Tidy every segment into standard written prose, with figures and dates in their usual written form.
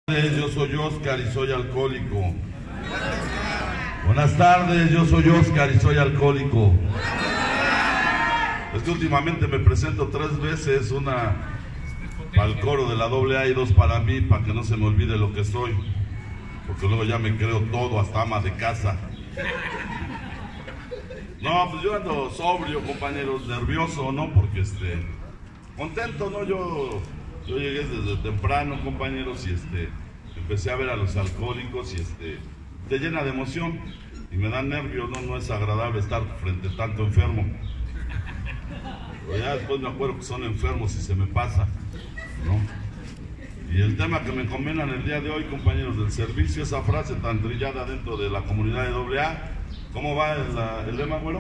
Yo soy Oscar y soy alcohólico. Buenas tardes, yo soy Oscar y soy alcohólico. Es que últimamente me presento 3 veces, una para el coro de la AA y 2 para mí, para que no se me olvide lo que soy, porque luego ya me creo todo, hasta ama de casa. No, pues yo ando sobrio, compañeros, nervioso, ¿no? Porque contento, ¿no? Yo llegué desde temprano, compañeros, y empecé a ver a los alcohólicos y te llena de emoción y me da nervios, ¿no? No es agradable estar frente a tanto enfermo. Pero ya después me acuerdo que son enfermos y se me pasa, ¿no? Y el tema que me comentan el día de hoy, compañeros, del servicio, esa frase tan trillada dentro de la comunidad de AA, ¿cómo va el lema, güero?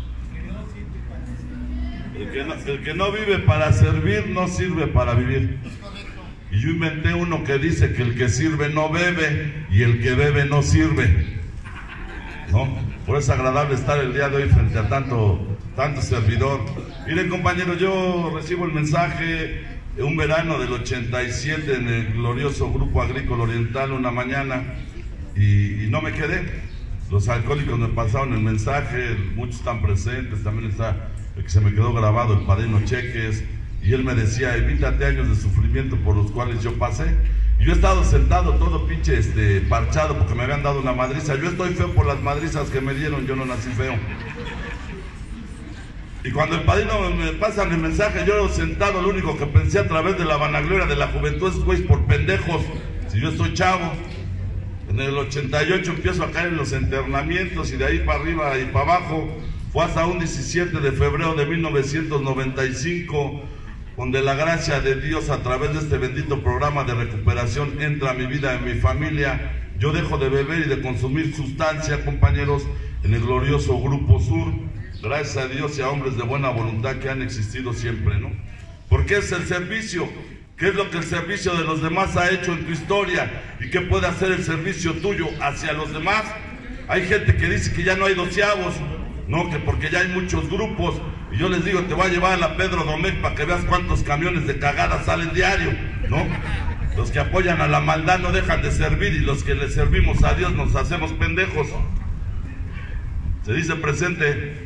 El que no vive para servir, no sirve para vivir. Y yo inventé uno que dice que el que sirve no bebe y el que bebe no sirve, ¿no? Por eso es agradable estar el día de hoy frente a tanto servidor. Miren, compañeros, yo recibo el mensaje de un verano del 87 en el glorioso Grupo Agrícola Oriental, una mañana, y no me quedé. Los alcohólicos me pasaron el mensaje, muchos están presentes, también está el que se me quedó grabado, el padrino Cheques, y él me decía: evítate años de sufrimiento por los cuales yo pasé. Y yo he estado sentado todo pinche parchado porque me habían dado una madriza. Yo estoy feo por las madrizas que me dieron, yo no nací feo. Y cuando el padrino me pasa el mensaje, yo sentado, lo único que pensé a través de la vanagloria de la juventud es: güey, por pendejos, si yo estoy chavo. En el 88 empiezo a caer en los internamientos y de ahí para arriba y para abajo. Fue hasta un 17 de febrero de 1995 donde la gracia de Dios, a través de este bendito programa de recuperación, entra a mi vida, en mi familia. Yo dejo de beber y de consumir sustancia, compañeros, en el glorioso Grupo Sur, gracias a Dios y a hombres de buena voluntad que han existido siempre, ¿no? Porque es el servicio. ¿Qué es lo que el servicio de los demás ha hecho en tu historia? ¿Y qué puede hacer el servicio tuyo hacia los demás? Hay gente que dice que ya no hay doceavos, no, que porque ya hay muchos grupos. Y yo les digo: te voy a llevar a la Pedro Domecq para que veas cuántos camiones de cagada salen diario, ¿no? Los que apoyan a la maldad no dejan de servir, y los que le servimos a Dios nos hacemos pendejos. ¿Se dice presente?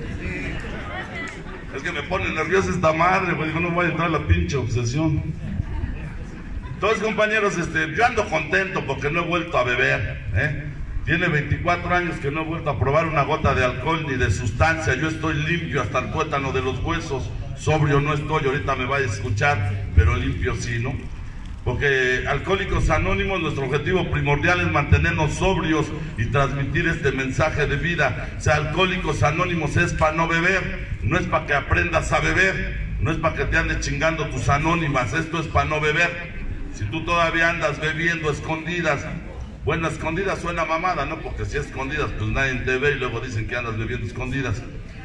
Es que me pone nerviosa esta madre, pues digo, no voy a entrar a la pinche obsesión. Entonces, compañeros, yo ando contento porque no he vuelto a beber, ¿eh? Tiene 24 años que no he vuelto a probar una gota de alcohol ni de sustancia. Yo estoy limpio hasta el tuétano de los huesos. Sobrio no estoy, ahorita me vais a escuchar, pero limpio sí, ¿no? Porque Alcohólicos Anónimos, nuestro objetivo primordial es mantenernos sobrios y transmitir este mensaje de vida. O sea, Alcohólicos Anónimos es para no beber, no es para que aprendas a beber, no es para que te andes chingando tus anónimas, esto es para no beber. Si tú todavía andas bebiendo escondidas, bueno, escondidas suena mamada, ¿no? Porque si escondidas, pues nadie te ve y luego dicen que andas bebiendo escondidas.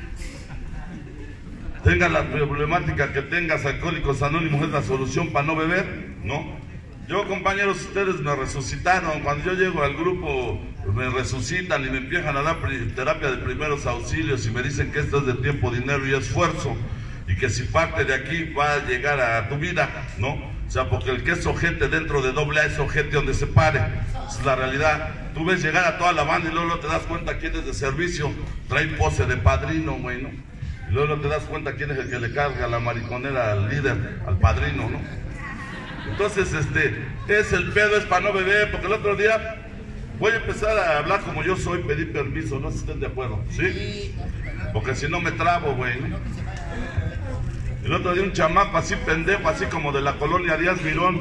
Tenga la problemática que tengas, Alcohólicos Anónimos es la solución para no beber, ¿no? Yo, compañeros, ustedes me resucitaron. Cuando yo llego al grupo, me resucitan y me empiezan a dar terapia de primeros auxilios y me dicen que esto es de tiempo, dinero y esfuerzo, y que si parte de aquí va a llegar a tu vida, ¿no? O sea, porque el que es ojete dentro de AA es ojete donde se pare. Esa es la realidad. Tú ves llegar a toda la banda y luego te das cuenta quién es de servicio. Trae pose de padrino, güey, ¿no? Y luego te das cuenta quién es el que le carga la mariconera al líder, al padrino, ¿no? Entonces, es el pedo, es para no beber, porque el otro día voy a empezar a hablar como yo soy, pedir permiso, no sé si estén de acuerdo, ¿sí? Porque si no me trabo, güey, ¿no? El otro día un chamaco así pendejo, así como de la colonia Díaz Mirón.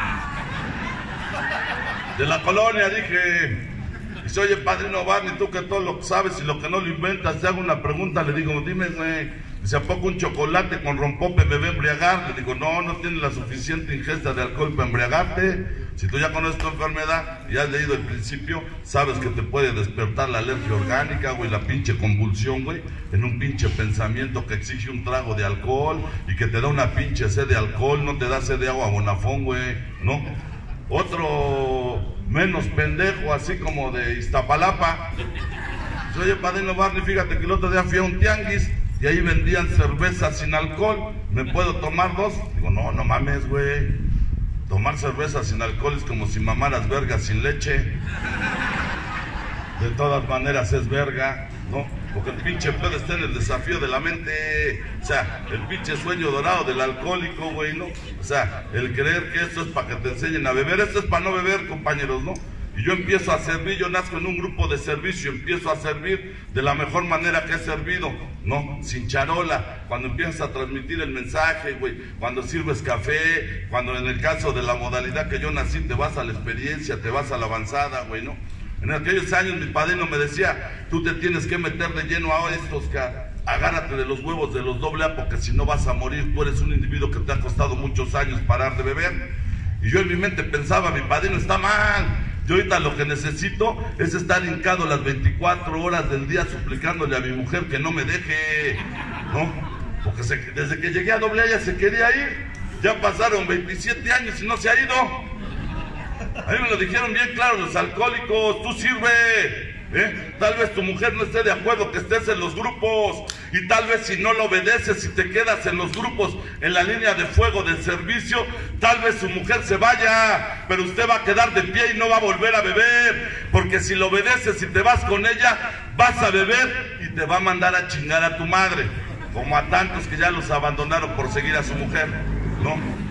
De la colonia, dije: dice, oye, padrino Barney, tú que todo lo sabes y lo que no lo inventas, te hago una pregunta. Le digo: dime, güey, dice, ¿a poco un chocolate con rompope me va a embriagar? Le digo: no, no tienes la suficiente ingesta de alcohol para embriagarte. Si tú ya conoces tu enfermedad y has leído el principio, sabes que te puede despertar la alergia orgánica, güey, la pinche convulsión, güey, en un pinche pensamiento que exige un trago de alcohol y que te da una pinche sed de alcohol, no te da sed de agua Bonafón, güey, ¿no? Otro menos pendejo, así como de Iztapalapa. Dice, oye, padrino Barney, fíjate que el otro día fui a un tianguis y ahí vendían cerveza sin alcohol, ¿me puedo tomar 2? Digo: no, no mames, güey. Tomar cerveza sin alcohol es como si mamaras verga sin leche. De todas maneras es verga, ¿no? Porque el pinche pedo está en el desafío de la mente. O sea, el pinche sueño dorado del alcohólico, güey, ¿no? O sea, el creer que esto es para que te enseñen a beber. Esto es para no beber, compañeros, ¿no? Y yo empiezo a servir, yo nazco en un grupo de servicio, empiezo a servir de la mejor manera que he servido, ¿no? Sin charola, cuando empiezas a transmitir el mensaje, güey, cuando sirves café, cuando en el caso de la modalidad que yo nací, te vas a la experiencia, te vas a la avanzada, güey, ¿no? En aquellos años mi padrino me decía, tú te tienes que meter de lleno a estos, agárrate de los huevos de los AA, porque si no vas a morir, tú eres un individuo que te ha costado muchos años parar de beber. Y yo en mi mente pensaba, mi padrino está mal. Yo ahorita lo que necesito es estar hincado las 24 horas del día suplicándole a mi mujer que no me deje, ¿no? Porque desde que llegué a AA ella se quería ir. Ya pasaron 27 años y no se ha ido. A mí me lo dijeron bien claro los alcohólicos, tú sirve. Tal vez tu mujer no esté de acuerdo que estés en los grupos, y tal vez si no lo obedeces y te quedas en los grupos en la línea de fuego del servicio, tal vez su mujer se vaya, pero usted va a quedar de pie y no va a volver a beber, porque si lo obedeces y te vas con ella, vas a beber y te va a mandar a chingar a tu madre, como a tantos que ya los abandonaron por seguir a su mujer, ¿no?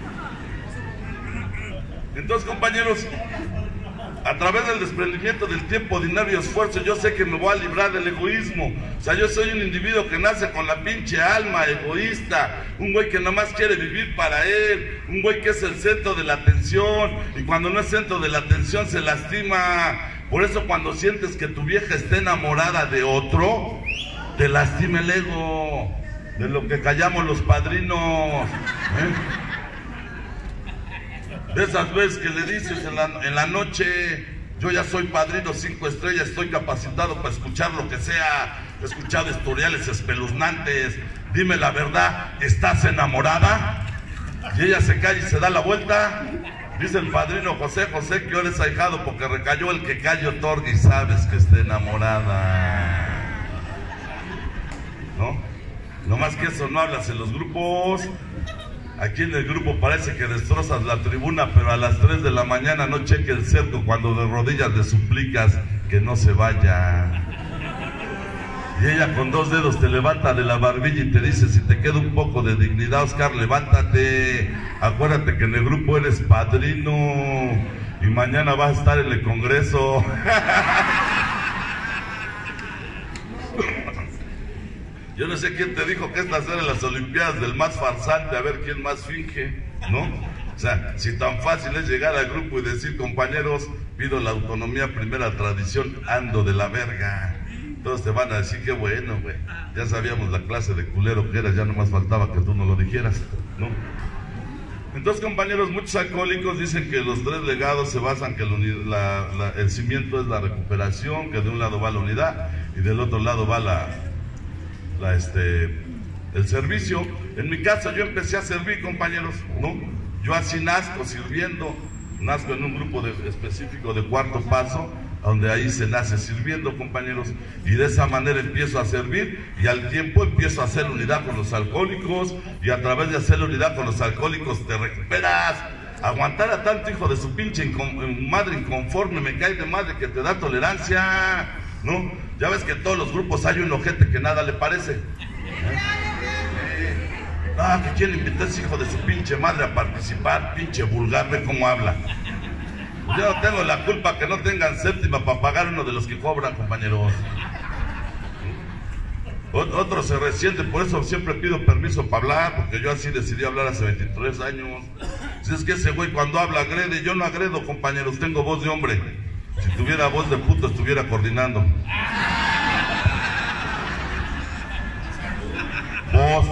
Entonces, compañeros, a través del desprendimiento del tiempo, dinero y esfuerzo, yo sé que me voy a librar del egoísmo. O sea, yo soy un individuo que nace con la pinche alma egoísta, un güey que nomás quiere vivir para él, un güey que es el centro de la atención, y cuando no es centro de la atención se lastima. Por eso cuando sientes que tu vieja está enamorada de otro, te lastima el ego, de lo que callamos los padrinos, De esas veces que le dices en la noche, yo ya soy padrino 5 estrellas, estoy capacitado para escuchar lo que sea, he escuchado historiales espeluznantes, dime la verdad, ¿estás enamorada? Y ella se calla y se da la vuelta, dice el padrino José, José, que ahora es ahijado porque recayó el que calle otorga y sabes que está enamorada, ¿no? No más que eso no hablas en los grupos. Aquí en el grupo parece que destrozas la tribuna, pero a las 3 de la mañana no cheque el cerco cuando de rodillas le suplicas que no se vaya. Y ella con 2 dedos te levanta de la barbilla y te dice, si te queda un poco de dignidad, Oscar, levántate. Acuérdate que en el grupo eres padrino y mañana vas a estar en el Congreso. Yo no sé quién te dijo que estas eran las Olimpiadas del más farsante, a ver quién más finge, ¿no? O sea, si tan fácil es llegar al grupo y decir, compañeros, pido la autonomía, primera tradición, ando de la verga. Todos te van a decir, qué bueno, güey. Ya sabíamos la clase de culero que eras, ya nomás faltaba que tú no lo dijeras, ¿no? Entonces, compañeros, muchos alcohólicos dicen que los 3 legados se basan que el cimiento es la recuperación, que de un lado va la unidad y del otro lado va el servicio. En mi caso yo empecé a servir, compañeros, ¿no? Yo así nazco sirviendo, nazco en un grupo específico de Cuarto Paso, donde ahí se nace sirviendo, compañeros, y de esa manera empiezo a servir, y al tiempo empiezo a hacer unidad con los alcohólicos, y a través de hacer unidad con los alcohólicos te recuperas. Aguantar a tanto hijo de su pinche madre inconforme, me cae de madre que te da tolerancia, ¿no? Ya ves que en todos los grupos hay un ojete que nada le parece. Que quién invitó a ese hijo de su pinche madre a participar, pinche vulgar, ve cómo habla. Yo no tengo la culpa que no tengan séptima para pagar uno de los que cobran, compañeros. Otro se resiente, por eso siempre pido permiso para hablar, porque yo así decidí hablar hace 23 años. Si es que ese güey cuando habla agrede, yo no agredo, compañeros, tengo voz de hombre. Si tuviera voz de puto estuviera coordinando. Voz.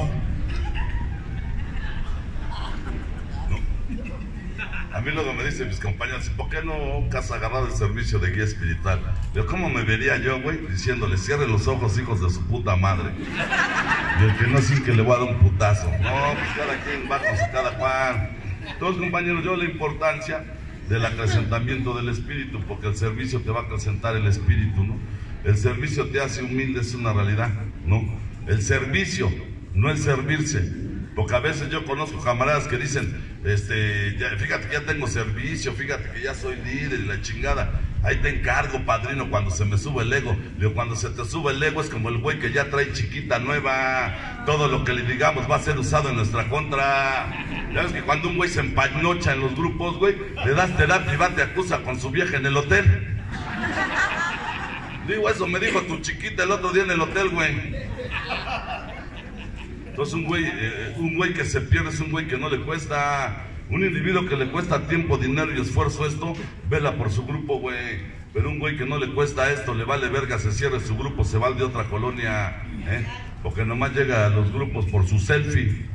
No. A mí luego me dicen mis compañeros, ¿por qué no has agarrado el servicio de guía espiritual? Yo, ¿cómo me vería yo, güey? Diciéndole, cierren los ojos, hijos de su puta madre. Y el que no, sin que le voy a dar un putazo. No, pues cada quien va con su cada Juan. Entonces, compañeros, yo la importancia del acrecentamiento del espíritu, porque el servicio te va a acrecentar el espíritu, ¿no? El servicio te hace humilde, es una realidad, ¿no? El servicio, no el servirse. Porque a veces yo conozco camaradas que dicen, fíjate que ya tengo servicio, fíjate que ya soy líder y la chingada. Ahí te encargo, padrino, cuando se me sube el ego. Digo, cuando se te sube el ego es como el güey que ya trae chiquita nueva. Todo lo que le digamos va a ser usado en nuestra contra. Ya ves que cuando un güey se empañocha en los grupos, güey, le das terapia y va, te acusa con su vieja en el hotel. Digo, eso me dijo tu chiquita el otro día en el hotel, güey. Entonces un güey que se pierde es un güey que no le cuesta. Un individuo que le cuesta tiempo, dinero y esfuerzo esto, vela por su grupo, güey. Pero un güey que no le cuesta esto, le vale verga, se cierre su grupo, se va al de otra colonia, porque nomás llega a los grupos por su selfie.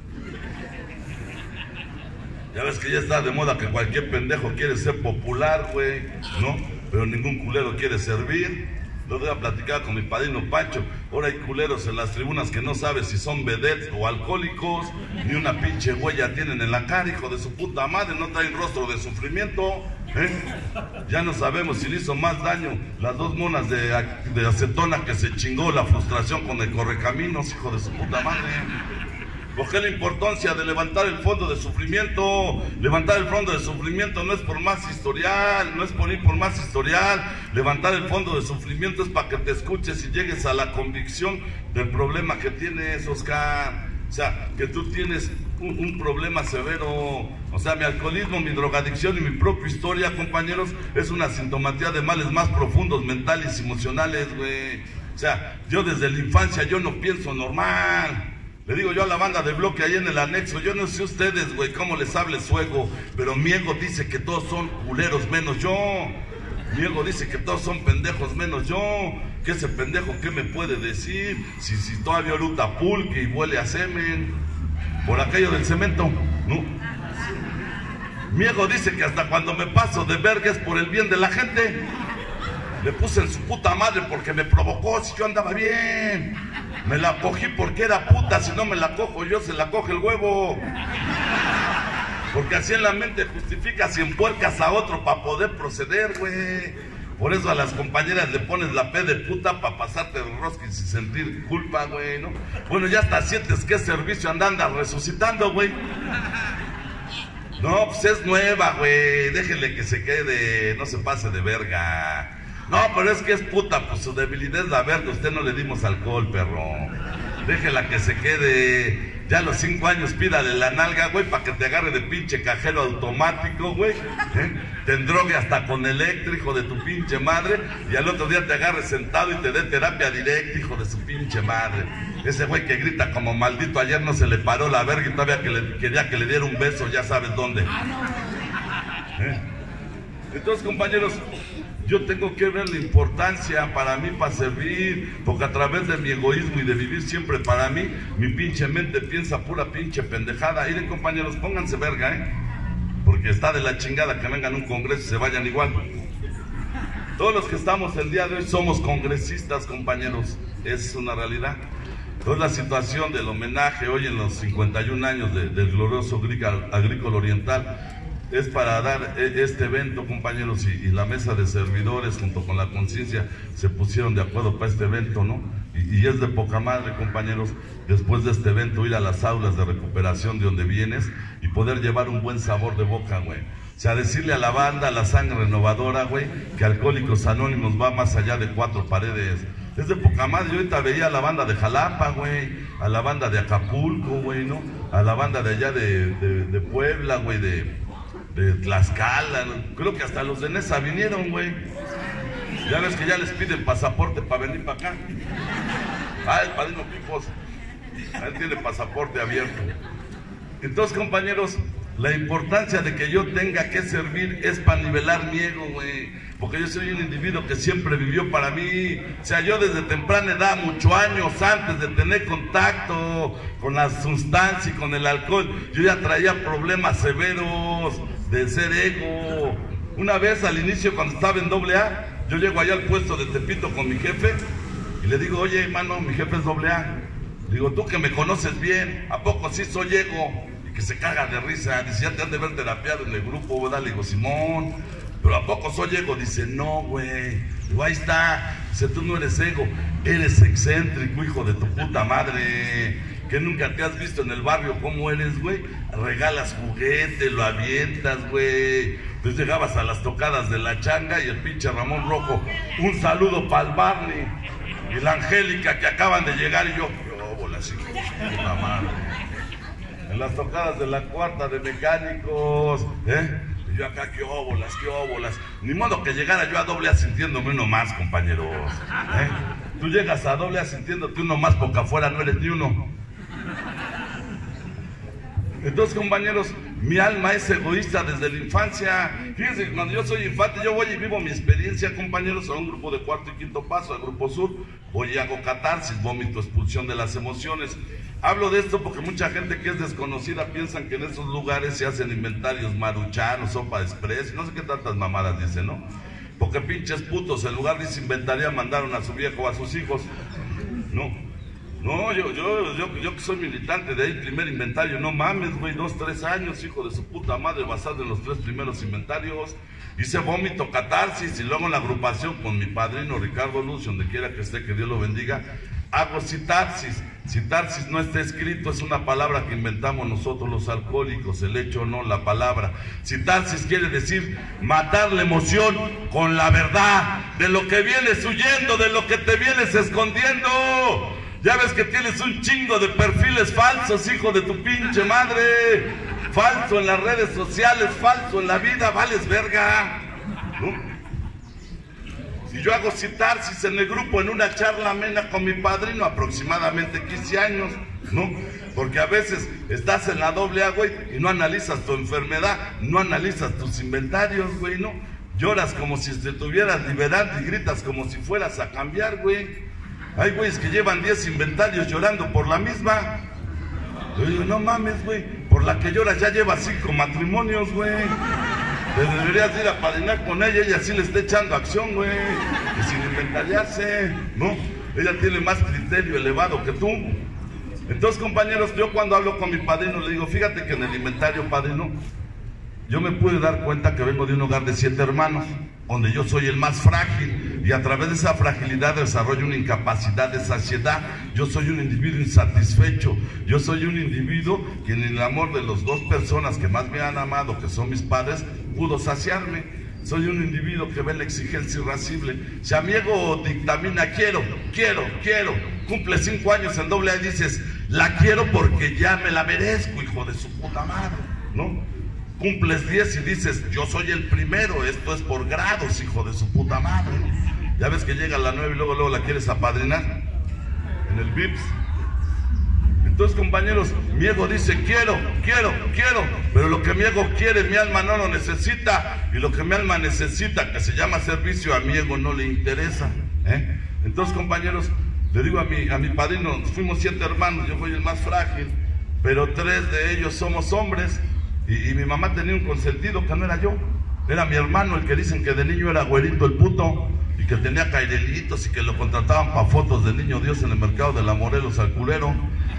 Ya ves que ya está de moda que cualquier pendejo quiere ser popular, güey, ¿no? Pero ningún culero quiere servir. Lo voy a platicar con mi padrino Pancho. Ahora hay culeros en las tribunas que no sabes si son vedettes o alcohólicos, ni una pinche huella tienen en la cara, hijo de su puta madre, no traen rostro de sufrimiento, Ya no sabemos si le hizo más daño las dos monas de acetona que se chingó la frustración con el correcaminos, hijo de su puta madre. ¿Por qué la importancia de levantar el fondo de sufrimiento? Levantar el fondo de sufrimiento no es por más historial, no es por ir por más historial. Levantar el fondo de sufrimiento es para que te escuches y llegues a la convicción del problema que tienes, Oscar. O sea, que tú tienes un problema severo. O sea, mi alcoholismo, mi drogadicción y mi propia historia, compañeros, es una sintomatía de males más profundos, mentales y emocionales, güey. O sea, yo desde la infancia yo no pienso normal. Le digo yo a la banda de bloque ahí en el anexo, yo no sé ustedes, güey, cómo les hable su ego, pero mi ego dice que todos son culeros menos yo. Mi ego dice que todos son pendejos menos yo. ¿Qué ese pendejo qué me puede decir? Si todavía oruta pulque y huele a semen. Por aquello del cemento, ¿no? Mi ego dice que hasta cuando me paso de verga es por el bien de la gente. Le puse en su puta madre porque me provocó, si yo andaba bien. Me la cogí porque era puta, si no me la cojo yo, se la coge el huevo. Porque así en la mente justificas y empuercas a otro para poder proceder, güey. Por eso a las compañeras le pones la P de puta para pasarte de rosca y sin sentir culpa, güey, ¿no? Bueno, ya hasta sientes que es servicio, andas resucitando, güey. No, pues es nueva, güey, déjenle que se quede, no se pase de verga. No, pero es que es puta, pues su debilidad es la verga, usted no le dimos alcohol, perro. Déjela que se quede. Ya a los 5 años pídale la nalga, güey, para que te agarre de pinche cajero automático, güey. Te endrogue hasta con eléctrico de tu pinche madre. Y al otro día te agarre sentado y te dé terapia directa, hijo de su pinche madre. Ese güey que grita como maldito, ayer no se le paró la verga y todavía quería que le diera un beso, ya sabes dónde. Entonces, compañeros, yo tengo que ver la importancia para mí, para servir, porque a través de mi egoísmo y de vivir siempre para mí, mi pinche mente piensa pura pinche pendejada. Miren, compañeros, pónganse verga, porque está de la chingada que vengan a un congreso y se vayan igual. Todos los que estamos el día de hoy somos congresistas, compañeros, es una realidad. Entonces la situación del homenaje hoy en los 51 años del glorioso Agrícola Oriental es para dar este evento, compañeros, y la mesa de servidores junto con la conciencia se pusieron de acuerdo para este evento, ¿no? Y es de poca madre, compañeros, después de este evento ir a las aulas de recuperación de donde vienes y poder llevar un buen sabor de boca, güey. O sea, decirle a la banda, a la sangre renovadora, güey, que Alcohólicos Anónimos va más allá de 4 paredes. Es de poca madre. Yo ahorita veía a la banda de Jalapa, güey, a la banda de Acapulco, güey, ¿no? A la banda de allá de Puebla, güey, de Tlaxcala, ¿no? Creo que hasta los de Nesa vinieron, güey. Ya ves que ya les piden pasaporte para venir para acá. El padrino Pipos, él tiene pasaporte abierto. Entonces, compañeros, la importancia de que yo tenga que servir es para nivelar mi ego, güey. Porque yo soy un individuo que siempre vivió para mí. O sea, yo desde temprana edad, muchos años antes de tener contacto con la sustancia y con el alcohol, yo ya traía problemas severos de ser ego. Una vez al inicio, cuando estaba en AA, yo llego allá al puesto de Tepito con mi jefe y le digo, oye, hermano, mi jefe es AA. Digo, tú que me conoces bien, ¿a poco sí soy ego? Y que se caga de risa. Dice, ya te han de ver terapiado en el grupo, ¿verdad? Le digo, Simón, ¿pero a poco soy ego? Dice, no, güey. Digo, ahí está. Dice, tú no eres ego, eres excéntrico, hijo de tu puta madre. que nunca te has visto en el barrio cómo eres, güey. Regalas juguete, lo avientas, güey. Entonces llegabas a las tocadas de la changa y el pinche Ramón Rojo, un saludo para el Barney y la Angélica que acaban de llegar y yo, bolas, hijo de puta madre. En las tocadas de la cuarta de mecánicos, y yo acá, qué óbolas. Ni modo que llegara yo a doble A sintiéndome uno más, compañeros. Tú llegas a doble A sintiéndote uno más porque afuera no eres ni uno. Entonces, compañeros, mi alma es egoísta desde la infancia. Fíjense que cuando yo soy infante, yo voy y vivo mi experiencia, compañeros, a un grupo de cuarto y quinto paso, al Grupo Sur. Voy y hago catarsis, vómito, expulsión de las emociones. Hablo de esto porque mucha gente que es desconocida piensan que en esos lugares se hacen inventarios maruchanos, sopa express, no sé qué tantas mamadas dicen, ¿no? Porque pinches putos, en lugar de se inventaría, mandaron a su viejo o a sus hijos. No, yo que soy militante de ahí, primer inventario, no mames, güey, 2, 3 años, hijo de su puta madre, basado en los 3 primeros inventarios. Hice vómito, catarsis, y luego en la agrupación con mi padrino Ricardo Lucio, donde quiera que esté, que Dios lo bendiga, hago citarsis. Citarsis no está escrito, es una palabra que inventamos nosotros los alcohólicos, el hecho no, la palabra. Citarsis quiere decir matar la emoción con la verdad, de lo que vienes huyendo, de lo que te vienes escondiendo. Ya ves que tienes un chingo de perfiles falsos, hijo de tu pinche madre. Falso en las redes sociales, falso en la vida, vales verga, ¿no? Si yo hago citarsis en el grupo, en una charla amena con mi padrino, aproximadamente 15 años, ¿no? Porque a veces estás en la doble A, güey, y no analizas tu enfermedad, no analizas tus inventarios, güey, ¿no? Lloras como si te tuvieras liberando y gritas como si fueras a cambiar, güey. Hay güeyes que llevan 10 inventarios llorando por la misma. Yo digo, no mames, güey, por la que lloras ya lleva 5 matrimonios, güey. Te deberías ir a padrinar con ella sí le está echando acción, güey. Y sin inventariarse, ¿no? Ella tiene más criterio elevado que tú. Entonces, compañeros, yo cuando hablo con mi padrino le digo, fíjate que en el inventario, padrino, yo me pude dar cuenta que vengo de un hogar de 7 hermanos, donde yo soy el más frágil, y a través de esa fragilidad desarrollo una incapacidad de saciedad. Yo soy un individuo insatisfecho, yo soy un individuo que en el amor de las 2 personas que más me han amado, que son mis padres, pudo saciarme. Soy un individuo que ve la exigencia irascible. Si a mi ego dictamina quiero, cumple 5 años en doble A y dices, la quiero porque ya me la merezco, hijo de su puta madre, ¿no? Cumples 10 y dices, yo soy el primero, esto es por grados, hijo de su puta madre. Ya ves que llega a la 9 y luego la quieres apadrinar en el VIPS. Entonces, compañeros, mi ego dice, quiero, pero lo que mi ego quiere, mi alma no lo necesita, y lo que mi alma necesita, que se llama servicio, a mi ego no le interesa, ¿eh? Entonces, compañeros, le digo a mi padrino, fuimos 7 hermanos, yo soy el más frágil, pero 3 de ellos somos hombres. Y mi mamá tenía un consentido que no era yo, era mi hermano, el que dicen que de niño era güerito el puto, y que tenía cairelitos y que lo contrataban para fotos de niño Dios en el mercado de la Morelos al culero.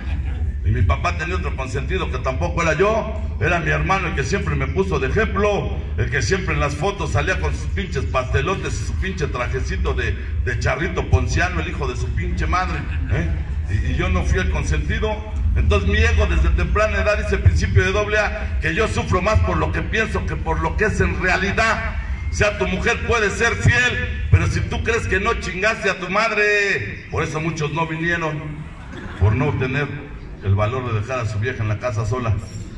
Y mi papá tenía otro consentido que tampoco era yo, era mi hermano, el que siempre me puso de ejemplo, el que siempre en las fotos salía con sus pinches pastelotes y su pinche trajecito de charrito ponciano, el hijo de su pinche madre, ¿eh? Y yo no fui el consentido. Entonces mi ego desde temprana edad dice, principio de doble A, que yo sufro más por lo que pienso que por lo que es en realidad. O sea, tu mujer puede ser fiel, pero si tú crees que no, chingaste a tu madre. Por eso muchos no vinieron, por no tener el valor de dejar a su vieja en la casa sola.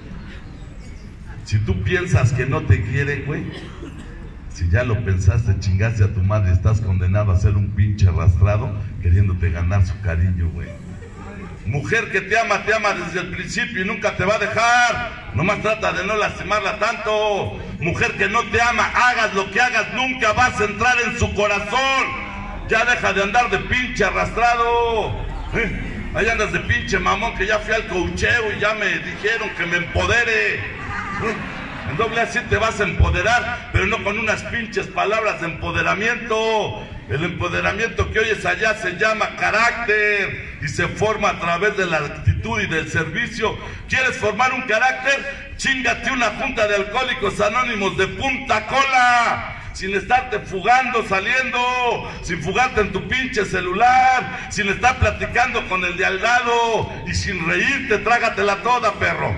Si tú piensas que no te quiere, güey, si ya lo pensaste, chingaste a tu madre, estás condenado a ser un pinche arrastrado queriéndote ganar su cariño, güey. Mujer que te ama desde el principio y nunca te va a dejar. Nomás trata de no lastimarla tanto. Mujer que no te ama, hagas lo que hagas, nunca vas a entrar en su corazón. Ya deja de andar de pinche arrastrado. Ahí andas de pinche mamón, que ya fui al coacheo y ya me dijeron que me empodere. En doble A sí te vas a empoderar, pero no con unas pinches palabras de empoderamiento. El empoderamiento que oyes allá se llama carácter y se forma a través de la actitud y del servicio. ¿Quieres formar un carácter? Chíngate una junta de alcohólicos anónimos de punta cola. sin estarte fugando, saliendo, sin fugarte en tu pinche celular, sin estar platicando con el de al lado y sin reírte, trágatela toda, perro.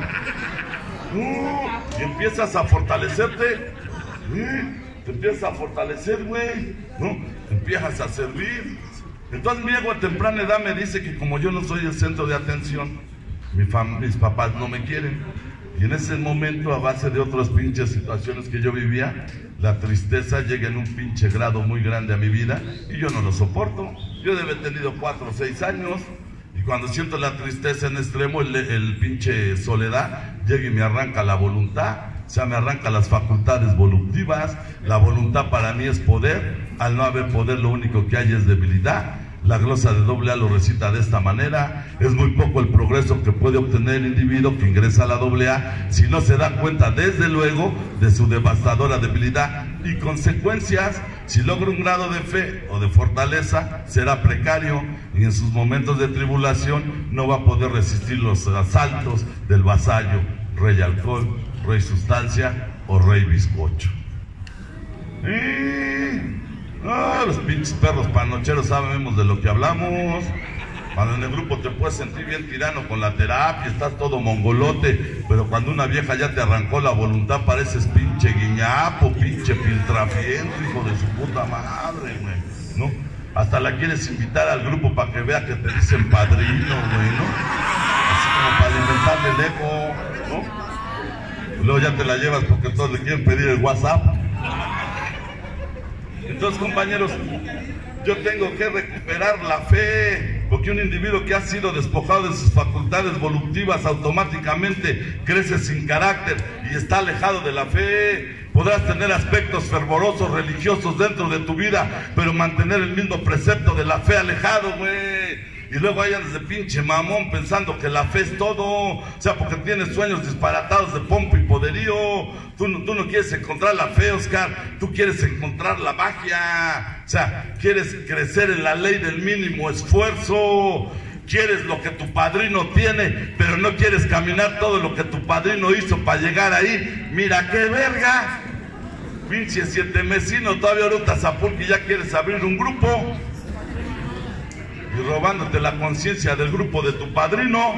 Y empiezas a fortalecerte, te empiezas a fortalecer, güey, ¿no? Empiezas a servir. Entonces mi ego a temprana edad me dice que como yo no soy el centro de atención, mis papás no me quieren. Y en ese momento, a base de otras pinches situaciones que yo vivía, la tristeza llega en un pinche grado muy grande a mi vida y yo no lo soporto. Yo debe haber tenido 4 o 6 años y cuando siento la tristeza en extremo, el pinche soledad llega y me arranca la voluntad. O sea, me arranca las facultades voluptivas. La voluntad para mí es poder. Al no haber poder, lo único que hay es debilidad. La glosa de AA lo recita de esta manera: es muy poco el progreso que puede obtener el individuo que ingresa a la AA si no se da cuenta desde luego de su devastadora debilidad y consecuencias. Si logra un grado de fe o de fortaleza, será precario y en sus momentos de tribulación no va a poder resistir los asaltos del vasallo, rey alcohol, rey sustancia o rey bizcocho. Los pinches perros panocheros sabemos de lo que hablamos. Cuando en el grupo te puedes sentir bien tirano con la terapia, estás todo mongolote, pero cuando una vieja ya te arrancó la voluntad, pareces pinche guiñapo, pinche piltrafiento, hijo de su puta madre, güey, ¿no? Hasta la quieres invitar al grupo para que vea que te dicen padrino, güey, ¿no? Así como para alimentarle el ego, ¿no? Luego ya te la llevas porque todos le quieren pedir el WhatsApp. Entonces, compañeros, yo tengo que recuperar la fe, porque un individuo que ha sido despojado de sus facultades voluptivas automáticamente crece sin carácter y está alejado de la fe. Podrás tener aspectos fervorosos religiosos dentro de tu vida, pero mantener el mismo precepto de la fe alejado, güey. Y luego hay andas de pinche mamón pensando que la fe es todo. O sea, porque tienes sueños disparatados de pompa y poderío. Tú no quieres encontrar la fe, Oscar. Tú quieres encontrar la magia. O sea, quieres crecer en la ley del mínimo esfuerzo. Quieres lo que tu padrino tiene, pero no quieres caminar todo lo que tu padrino hizo para llegar ahí. Mira qué verga. Pinche 7 mesino, todavía ahorita Zapulqui ya quieres abrir un grupo. Y robándote la conciencia del grupo de tu padrino.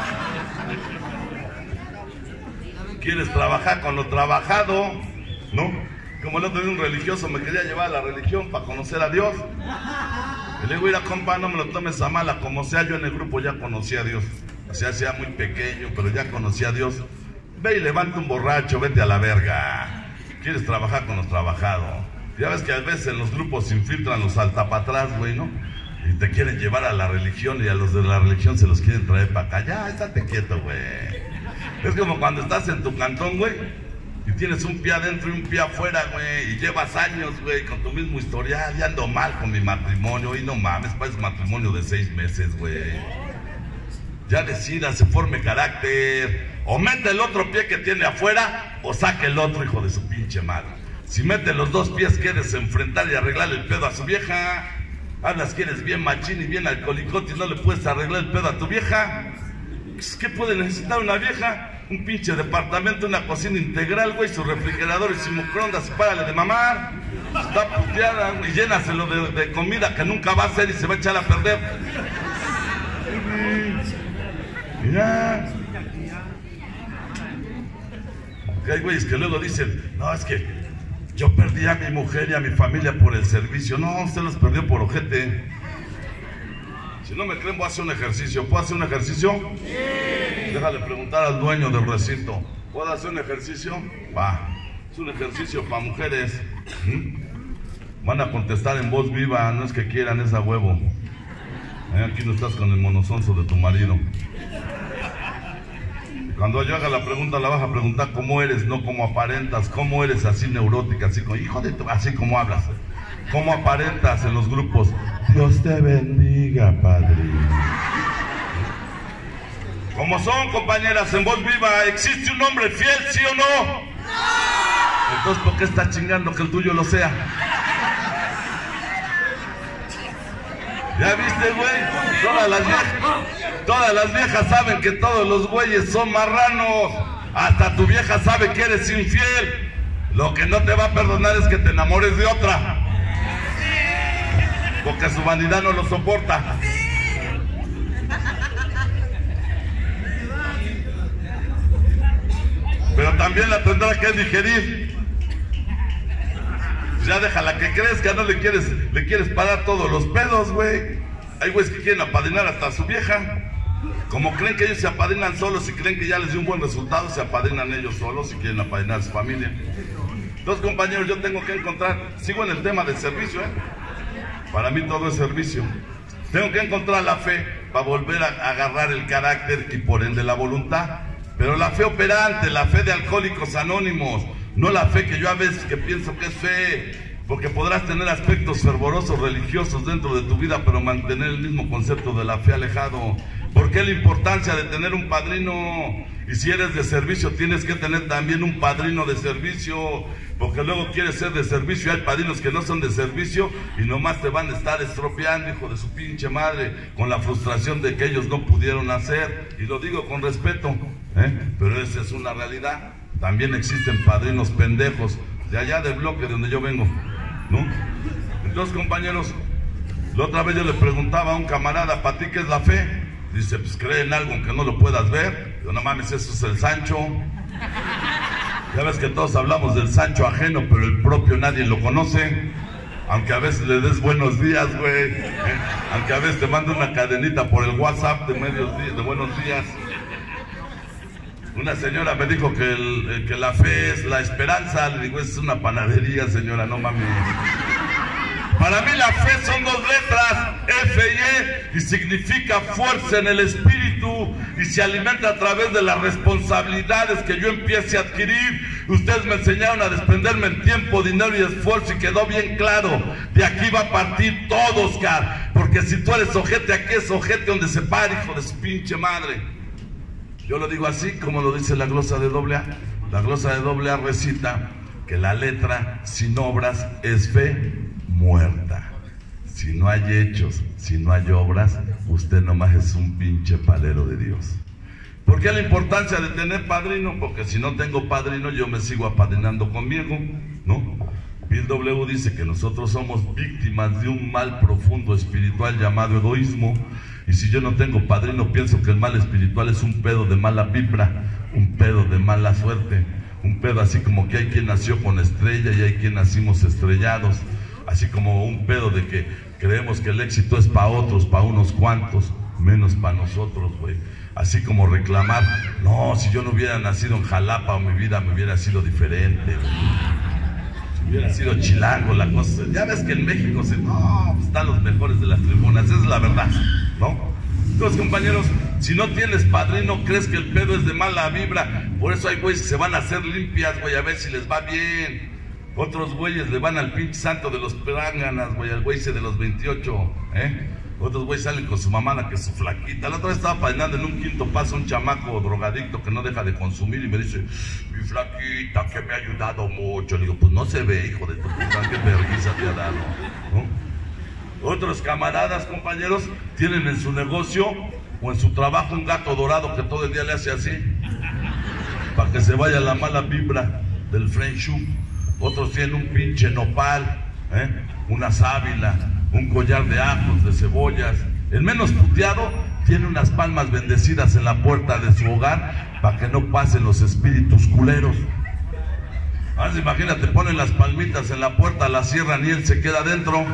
Quieres trabajar con lo trabajado, ¿no? Como el otro día un religioso me quería llevar a la religión para conocer a Dios. Y le digo: mira, compa, no me lo tomes a mala, como sea, yo en el grupo ya conocí a Dios. O sea muy pequeño, pero ya conocí a Dios. Ve y levanta un borracho, vete a la verga. Quieres trabajar con los trabajados. Ya ves que a veces en los grupos se infiltran los altapatrás, güey, ¿no? Y te quieren llevar a la religión y a los de la religión se los quieren traer para acá. Ya, estate quieto, güey. Es como cuando estás en tu cantón, güey, y tienes un pie adentro y un pie afuera, güey, y llevas años, güey, con tu mismo historial. Ya ando mal con mi matrimonio, y no mames, parece matrimonio de 6 meses, güey. Ya decida, se forme carácter. O mete el otro pie que tiene afuera, o saque el otro, hijo de su pinche madre. Si mete los 2 pies, quieres enfrentar y arreglarle el pedo a su vieja. Hablas que eres bien machín y bien alcoholicote y no le puedes arreglar el pedo a tu vieja. ¿Qué puede necesitar una vieja? Un pinche departamento, una cocina integral, güey, su refrigerador y su microondas, y párale de mamar. Está puteada, güey, llénaselo de comida que nunca va a hacer y se va a echar a perder. Mira. Porque hay güeyes que luego dicen: no, es que yo perdí a mi mujer y a mi familia por el servicio. No, usted los perdió por ojete. Si no me creen, voy a hacer un ejercicio. ¿Puedo hacer un ejercicio? Sí. Déjale preguntar al dueño del recinto. ¿Puedo hacer un ejercicio? Va. Es un ejercicio para mujeres. Van a contestar en voz viva. No es que quieran, es a huevo. Aquí no estás con el monozonzo de tu marido. Cuando yo haga la pregunta, la vas a preguntar cómo eres, no cómo aparentas. ¿Cómo eres así neurótica? Así como, hijo de tu... Así como hablas. ¿Cómo aparentas en los grupos? Dios te bendiga, padre. ¿Cómo son, compañeras, en voz viva? ¿Existe un hombre fiel, sí o no? ¡No! Entonces, ¿por qué estás chingando que el tuyo lo sea? ¿Ya viste, güey? Todas las viejas saben que todos los güeyes son marranos. Hasta tu vieja sabe que eres infiel. Lo que no te va a perdonar es que te enamores de otra, porque su vanidad no lo soporta. Pero también la tendrá que digerir. Ya déjala que crezca, no le quieres parar todos los pedos, güey. Hay güeyes que quieren apadrinar hasta a su vieja. Como creen que ellos se apadrinan solos y creen que ya les dio un buen resultado, se apadrinan ellos solos y quieren apadrinar a su familia. Entonces, compañeros, yo tengo que encontrar, sigo en el tema del servicio, para mí todo es servicio. Tengo que encontrar la fe para volver a agarrar el carácter y por ende la voluntad. Pero la fe operante, la fe de Alcohólicos Anónimos, no la fe que yo a veces que pienso que es fe, porque podrás tener aspectos fervorosos religiosos dentro de tu vida, pero mantener el mismo concepto de la fe alejado. ¿Por qué la importancia de tener un padrino? Y si eres de servicio, tienes que tener también un padrino de servicio, porque luego quieres ser de servicio y hay padrinos que no son de servicio y nomás te van a estar estropeando, hijo de su pinche madre, con la frustración de que ellos no pudieron hacer. Y lo digo con respeto, pero esa es una realidad. También existen padrinos pendejos de allá del bloque de donde yo vengo, ¿no? Entonces, compañeros, la otra vez yo le preguntaba a un camarada, ¿para ti qué es la fe? Dice, pues cree en algo aunque no lo puedas ver. Yo, no mames, eso es el Sancho. Ya ves que todos hablamos del Sancho ajeno, pero el propio nadie lo conoce. Aunque a veces le des buenos días, güey. Aunque a veces te mande una cadenita por el WhatsApp de buenos días. Una señora me dijo que la fe es la esperanza. Le digo, es una panadería, señora, no mames. Para mí la fe son dos letras, F y E, y significa fuerza en el espíritu, y se alimenta a través de las responsabilidades que yo empiece a adquirir. Ustedes me enseñaron a desprenderme en tiempo, dinero y esfuerzo, y quedó bien claro, de aquí va a partir todo, Oscar, porque si tú eres ojete, aquí es ojete donde se para, hijo de su pinche madre. Yo lo digo así como lo dice la glosa de AA. La glosa de AA recita que la letra sin obras es fe muerta. Si no hay hechos, si no hay obras, usted nomás es un pinche palero de Dios. ¿Por qué la importancia de tener padrino? Porque si no tengo padrino, yo me sigo apadrinando conmigo, ¿no? Bill W. dice que nosotros somos víctimas de un mal profundo espiritual llamado egoísmo. Y si yo no tengo padrino, pienso que el mal espiritual es un pedo de mala vibra, un pedo de mala suerte, un pedo así como que hay quien nació con estrella y hay quien nacimos estrellados. Así como un pedo de que creemos que el éxito es para otros, para unos cuantos, menos para nosotros, güey. Así como reclamar, no, si yo no hubiera nacido en Jalapa, mi vida me hubiera sido diferente, güey. Si hubiera sido chilango la cosa. Ya ves que en México no, están los mejores de las tribunas, esa es la verdad, ¿no? Entonces, compañeros, si no tienes padrino, crees que el pedo es de mala vibra. Por eso hay güeyes que se van a hacer limpias, güey, a ver si les va bien. Otros güeyes le van al pinche santo de los pránganas, güey, al güey ese de los 28, Otros güeyes salen con su mamada que es su flaquita. La otra vez estaba padrinando en un quinto paso un chamaco drogadicto que no deja de consumir y me dice, mi flaquita, que me ha ayudado mucho. Le digo, pues no se ve, hijo de tu puta, qué vergüenza te ha dado, ¿no? Otros camaradas, compañeros, tienen en su negocio o en su trabajo un gato dorado que todo el día le hace así, para que se vaya la mala vibra del friendship. Otros tienen un pinche nopal, una sábila, un collar de ajos, de cebollas. El menos puteado tiene unas palmas bendecidas en la puerta de su hogar para que no pasen los espíritus culeros. Ahora imagínate, ponen las palmitas en la puerta, la cierran y él se queda adentro.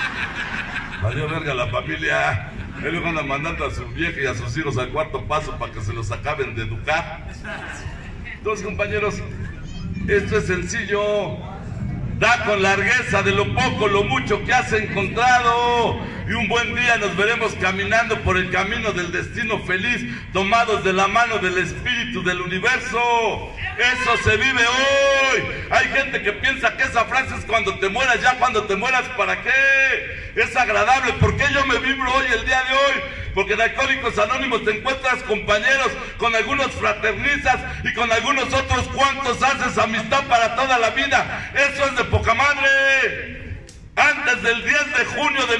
Valió verga la familia. Él le van a mandar a su vieja y a sus hijos al cuarto paso para que se los acaben de educar. Entonces, compañeros, esto es sencillo. Da con largueza de lo poco, lo mucho que has encontrado. Y un buen día nos veremos caminando por el camino del destino feliz, tomados de la mano del espíritu del universo. Eso se vive hoy. Hay gente que piensa que esa frase es cuando te mueras. Ya cuando te mueras, ¿para qué? Es agradable. ¿Por qué yo me vibro hoy, el día de hoy? Porque en Alcohólicos Anónimos te encuentras compañeros, con algunos fraternizas y con algunos otros cuantos haces amistad para toda la vida. Eso es de poca madre. Antes desde el 10 de junio de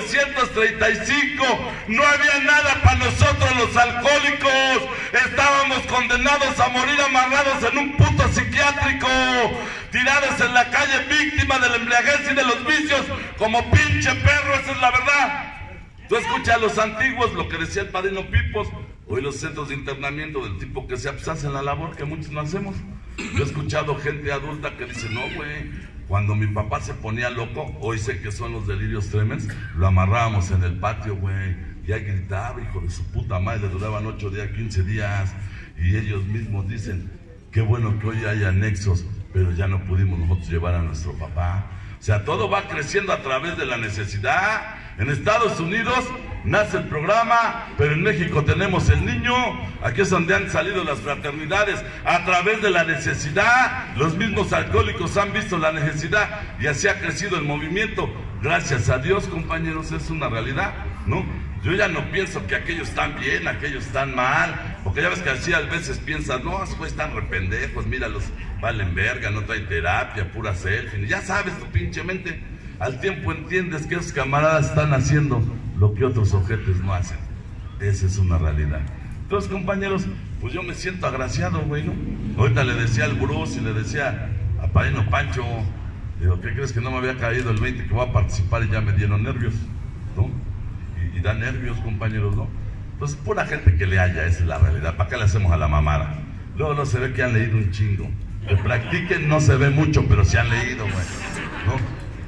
1935 no había nada para nosotros los alcohólicos. Estábamos condenados a morir amarrados en un puto psiquiátrico, tirados en la calle, víctimas de la embriaguez y de los vicios, como pinche perro, esa es la verdad. Tú escuchas a los antiguos, lo que decía el padrino Pipos, hoy los centros de internamiento del tipo que sea, pues hacen la labor que muchos no hacemos. Yo he escuchado gente adulta que dice, no güey, cuando mi papá se ponía loco, hoy sé que son los delirios tremens, lo amarrábamos en el patio, güey, y ahí gritaba, hijo de su puta madre, le duraban 8 días, 15 días, y ellos mismos dicen, qué bueno que hoy hay anexos, pero ya no pudimos nosotros llevar a nuestro papá. O sea, todo va creciendo a través de la necesidad. En Estados Unidos nace el programa, pero en México tenemos el niño. Aquí es donde han salido las fraternidades, a través de la necesidad. Los mismos alcohólicos han visto la necesidad y así ha crecido el movimiento. Gracias a Dios, compañeros, es una realidad, ¿no? Yo ya no pienso que aquellos están bien, aquellos están mal, porque ya ves que así a veces piensas, no, esos güeyes están rependejos, míralos, valen verga, no traen terapia, pura selfie. Ya sabes tu pinche mente, al tiempo entiendes que esos camaradas están haciendo lo que otros ojetes no hacen. Esa es una realidad. Entonces, compañeros, pues yo me siento agraciado, güey, ¿no? Ahorita le decía al Bruce y le decía a Padrino Pancho, digo, ¿qué crees que no me había caído el 20 que voy a participar y ya me dieron nervios, ¿no? Y da nervios, compañeros, ¿no? Entonces, pura gente que le haya, esa es la realidad. ¿Para qué le hacemos a la mamada? Luego no se ve que han leído un chingo. Que practiquen no se ve mucho, pero sí han leído, güey, ¿no?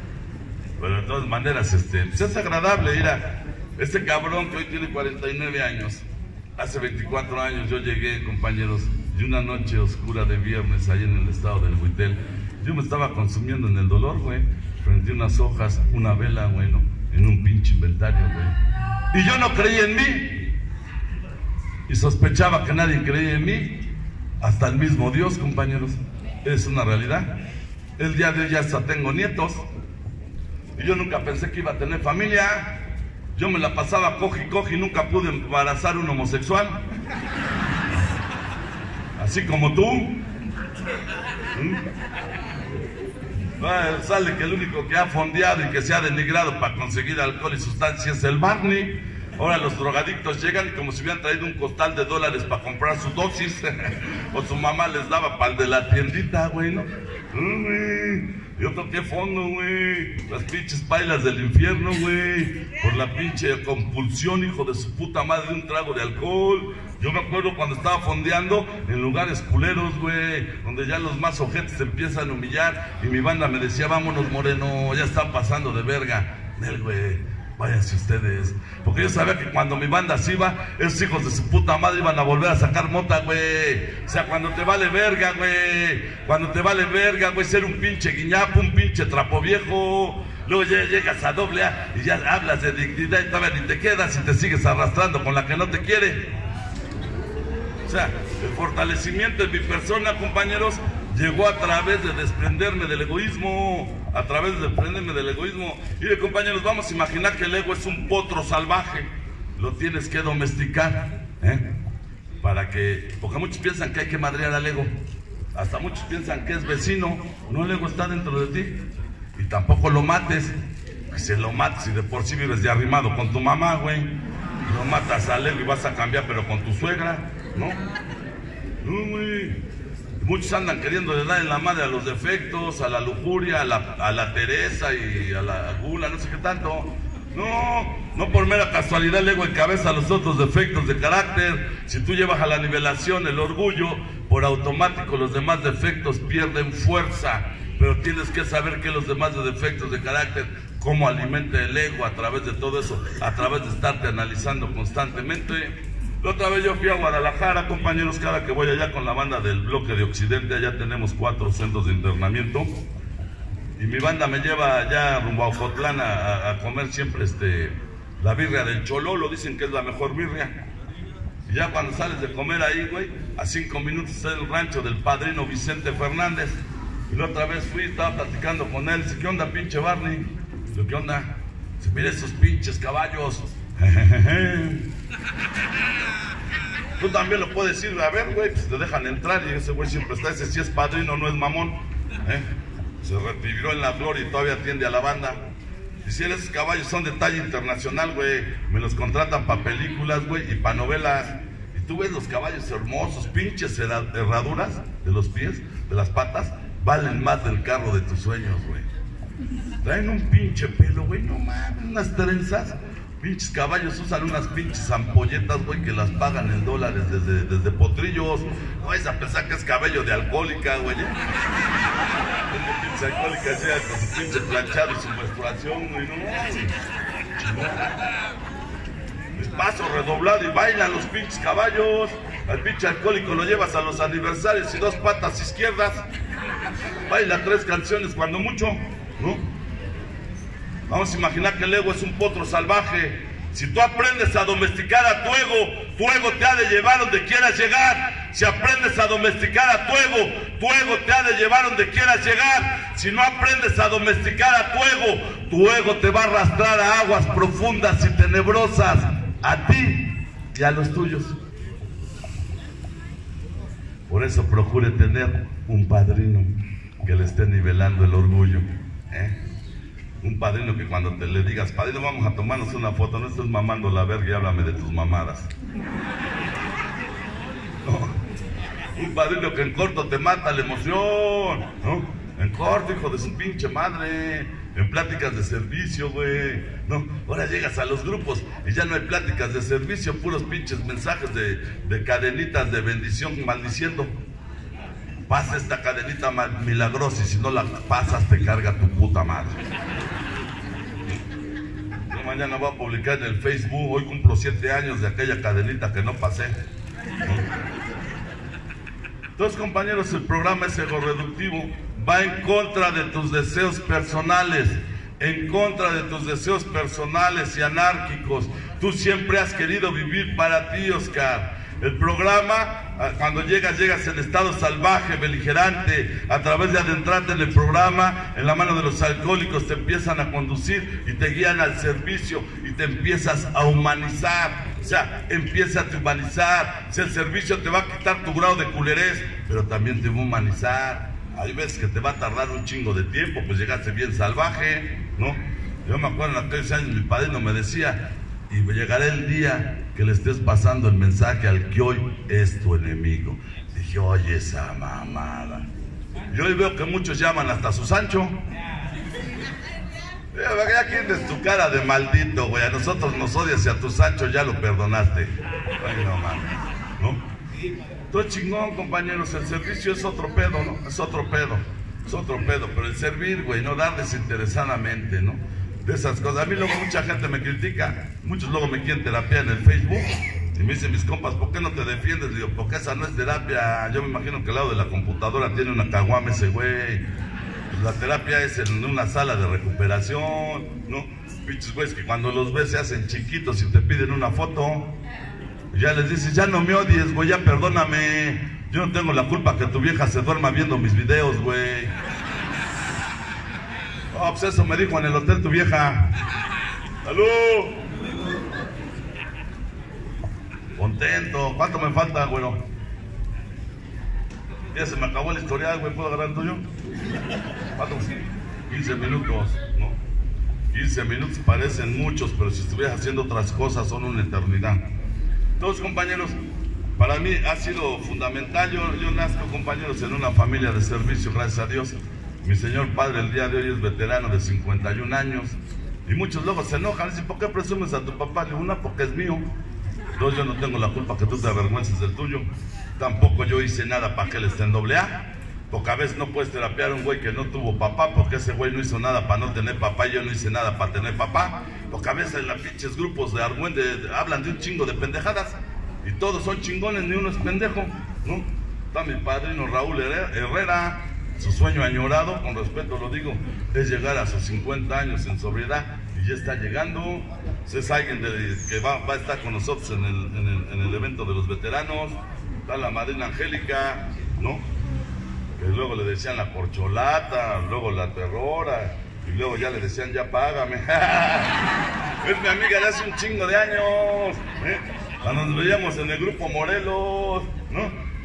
Pero de todas maneras, pues es agradable ir a este cabrón que hoy tiene 49 años. Hace 24 años yo llegué, compañeros, y una noche oscura de viernes ahí en el estado del Huitel, yo me estaba consumiendo en el dolor, güey, frente a unas hojas, una vela, güey, ¿no? En un pinche inventario, güey. Y yo no creía en mí. Y sospechaba que nadie creía en mí. Hasta el mismo Dios, compañeros. Es una realidad. El día de hoy ya hasta tengo nietos. Y yo nunca pensé que iba a tener familia. Yo me la pasaba coge y coge y nunca pude embarazar un homosexual. Así como tú. Sale que el único que ha fondeado y que se ha denigrado para conseguir alcohol y sustancias es el Barney. Ahora los drogadictos llegan y como si hubieran traído un costal de dólares para comprar su dosis. O su mamá les daba para el de la tiendita, güey, ¿no? Yo toqué fondo, güey. Las pinches pailas del infierno, güey. Por la pinche compulsión, hijo de su puta madre, de un trago de alcohol. Yo me acuerdo cuando estaba fondeando en lugares culeros, güey, donde ya los más ojetes se empiezan a humillar. Y mi banda me decía, vámonos, moreno, ya están pasando de verga. Nel, güey, váyanse ustedes. Porque yo sabía que cuando mi banda se iba, esos hijos de su puta madre iban a volver a sacar mota, güey. O sea, cuando te vale verga, güey. Cuando te vale verga, güey, ser un pinche guiñapo, un pinche trapo viejo. Luego ya llegas a AA y ya hablas de dignidad y todavía ni te quedas y te sigues arrastrando con la que no te quiere. O sea, el fortalecimiento de mi persona, compañeros, llegó a través de desprenderme del egoísmo. A través de desprenderme del egoísmo. Mire, compañeros, vamos a imaginar que el ego es un potro salvaje. Lo tienes que domesticar, para que... Porque muchos piensan que hay que madrear al ego. Hasta muchos piensan que es vecino. No, el ego está dentro de ti. Y tampoco lo mates. Que se lo mates y de por sí vives de arrimado con tu mamá, güey. Lo matas al ego y vas a cambiar, pero con tu suegra, ¿no? No, güey. Muchos andan queriendo dar en la madre a los defectos, a la lujuria, a la Teresa y a la gula, no sé qué tanto. No por mera casualidad el ego encabeza los otros defectos de carácter. Si tú llevas a la nivelación el orgullo, por automático los demás defectos pierden fuerza. Pero tienes que saber que los demás defectos de carácter, cómo alimenta el ego a través de todo eso, a través de estarte analizando constantemente. La otra vez yo fui a Guadalajara, compañeros, cada que voy allá con la banda del bloque de Occidente, allá tenemos 4 centros de internamiento, y mi banda me lleva allá rumbo a Ocotlán a comer siempre la birria del Chololo, dicen que es la mejor birria. Y ya cuando sales de comer ahí, güey, a 5 minutos está el rancho del padrino Vicente Fernández. Y la otra vez fui, estaba platicando con él, dice, ¿qué onda, pinche Barney? Dice, ¿qué onda? Dice, mira esos pinches caballos. Tú también lo puedes decir, a ver, güey, pues te dejan entrar y ese güey siempre está, ese sí es padrino, no es mamón. Se retiró en la gloria y todavía atiende a la banda. Y si esos caballos son de talla internacional, güey, me los contratan para películas, güey, y para novelas. Y tú ves los caballos hermosos, pinches herraduras de los pies, de las patas, valen más del carro de tus sueños, güey. Traen un pinche pelo, güey, no mames, unas trenzas. Pinches caballos usan unas pinches ampolletas, güey, que las pagan en dólares desde Potrillos. No vais a pensar que es cabello de alcohólica, güey. Pinche alcohólica sea con su pinche planchado y su menstruación, güey, no. El paso redoblado y bailan los pinches caballos. Al pinche alcohólico lo llevas a los aniversarios y 2 patas izquierdas. Baila 3 canciones cuando mucho, ¿no? Vamos a imaginar que el ego es un potro salvaje. Si tú aprendes a domesticar a tu ego te ha de llevar donde quieras llegar. Si aprendes a domesticar a tu ego te ha de llevar donde quieras llegar. Si no aprendes a domesticar a tu ego te va a arrastrar a aguas profundas y tenebrosas, a ti y a los tuyos. Por eso procure tener un padrino que le esté nivelando el orgullo, Un padrino que cuando te le digas, padrino, vamos a tomarnos una foto, no estés mamando la verga y háblame de tus mamadas. No. Un padrino que en corto te mata la emoción, ¿no? En corto, hijo de su pinche madre. En pláticas de servicio, güey, ¿no? Ahora llegas a los grupos y ya no hay pláticas de servicio, puros pinches mensajes de cadenitas de bendición maldiciendo. Pasa esta cadenita milagrosa y si no la pasas te carga tu puta madre. Yo mañana voy a publicar en el Facebook, hoy cumplo 7 años de aquella cadenita que no pasé. Entonces, compañeros, el programa es Ego Reductivo. Va en contra de tus deseos personales, en contra de tus deseos personales y anárquicos. Tú siempre has querido vivir para ti, Oscar. El programa, cuando llegas en estado salvaje, beligerante, a través de adentrarte en el programa, en la mano de los alcohólicos te empiezan a conducir y te guían al servicio y te empiezas a humanizar. O sea, empieza a te humanizar. O sea, el servicio te va a quitar tu grado de culerez, pero también te va a humanizar. Hay veces que te va a tardar un chingo de tiempo, pues llegaste bien salvaje, ¿no? Yo me acuerdo en aquellos años mi padrino me decía, y llegará el día que le estés pasando el mensaje al que hoy es tu enemigo. Dije, oye esa mamada. Y hoy veo que muchos llaman hasta su Sancho. Ya tienes tu cara de maldito, güey. A nosotros nos odias y a tu Sancho ya lo perdonaste. Ay, no mames, ¿no? Todo chingón, compañeros, el servicio es otro pedo, ¿no? Es otro pedo, pero el servir, güey, no dar desinteresadamente, ¿no? De esas cosas. A mí luego mucha gente me critica, muchos luego me quieren terapia en el Facebook y me dicen mis compas, ¿por qué no te defiendes? Digo, porque esa no es terapia. Yo me imagino que al lado de la computadora tiene una caguama ese güey. Pues la terapia es en una sala de recuperación, ¿no? Pinches güeyes que cuando los ves se hacen chiquitos y te piden una foto. Ya les dices, ya no me odies, güey, ya perdóname. Yo no tengo la culpa que tu vieja se duerma viendo mis videos, güey. Oh, pues eso me dijo en el hotel tu vieja. ¡Salud! Contento. ¿Cuánto me falta, güero? Ya se me acabó el historial, güey. ¿Puedo agarrar el tuyo? ¿Cuánto? 15 minutos, ¿no? 15 minutos parecen muchos, pero si estuvieras haciendo otras cosas son una eternidad. Entonces, compañeros, para mí ha sido fundamental. Yo nazco, compañeros, en una familia de servicio, gracias a Dios. Mi señor padre el día de hoy es veterano de 51 años. Y muchos luego se enojan, dicen, ¿por qué presumes a tu papá? Le digo, una, porque es mío. Dos, yo no tengo la culpa que tú te avergüences del tuyo. Tampoco yo hice nada para que él esté en AA. Porque a veces no puedes terapiar a un güey que no tuvo papá, porque ese güey no hizo nada para no tener papá y yo no hice nada para tener papá. Porque a veces en los pinches grupos de argüende hablan de un chingo de pendejadas y todos son chingones, ni uno es pendejo, ¿no? Está mi padrino Raúl Herrera, su sueño añorado, con respeto lo digo, es llegar a sus 50 años en sobriedad y ya está llegando. Es alguien que va a estar con nosotros en el evento de los veteranos. Está la madrina Angélica, ¿no? Que luego le decían la corcholata, luego la terrora, y luego ya le decían ya págame. Es mi amiga de hace un chingo de años, cuando nos veíamos en el grupo Morelos, ¿no?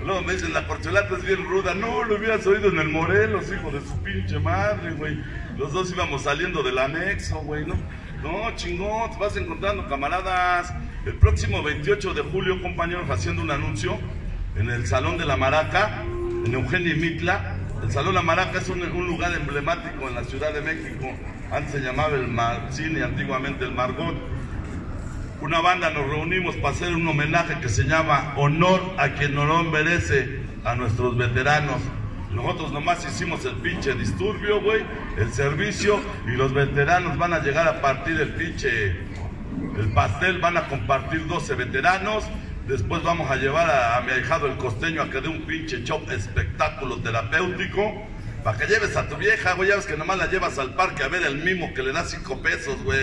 Luego me dicen, la corcholata es bien ruda. No, lo hubieras oído en el Morelos, hijo de su pinche madre, güey. Los dos íbamos saliendo del anexo, güey, ¿no? No, chingón, te vas encontrando camaradas. El próximo 28 de julio, compañeros, haciendo un anuncio en el Salón de la Maraca, en Eugenia y Mitla. El Salón La Maraca es un lugar emblemático en la Ciudad de México. Antes se llamaba el Cine, antiguamente el Margot. Una banda nos reunimos para hacer un homenaje que se llama Honor a quien no lo merece, a nuestros veteranos. Nosotros nomás hicimos el pinche disturbio, güey, el servicio, y los veteranos van a llegar a partir del pinche, el pastel, van a compartir 12 veteranos. Después vamos a llevar a mi ahijado el costeño a que dé un pinche show espectáculo terapéutico, para que lleves a tu vieja, güey, ya ves que nomás la llevas al parque a ver el mimo que le da 5 pesos, güey,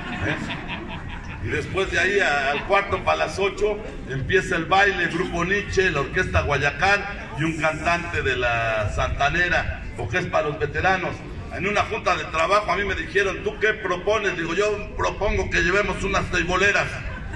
Y después de ahí al cuarto para las 8 empieza el baile, Grupo Nietzsche, la Orquesta Guayacán y un cantante de la Santanera, porque es para los veteranos. En una junta de trabajo a mí me dijeron, ¿tú qué propones? Digo, yo propongo que llevemos unas teiboleras.